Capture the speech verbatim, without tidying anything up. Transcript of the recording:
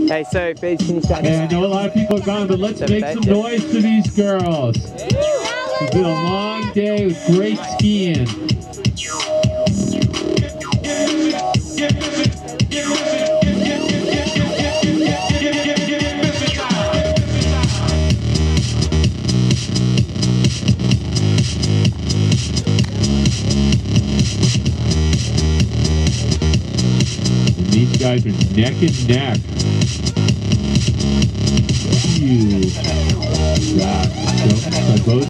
Hey, so please can you stand? Hey, I know a lot of people are gone, but let's make some noise for these girls. It's been a long day with great skiing. And these guys are neck and neck. You. Yeah. So, both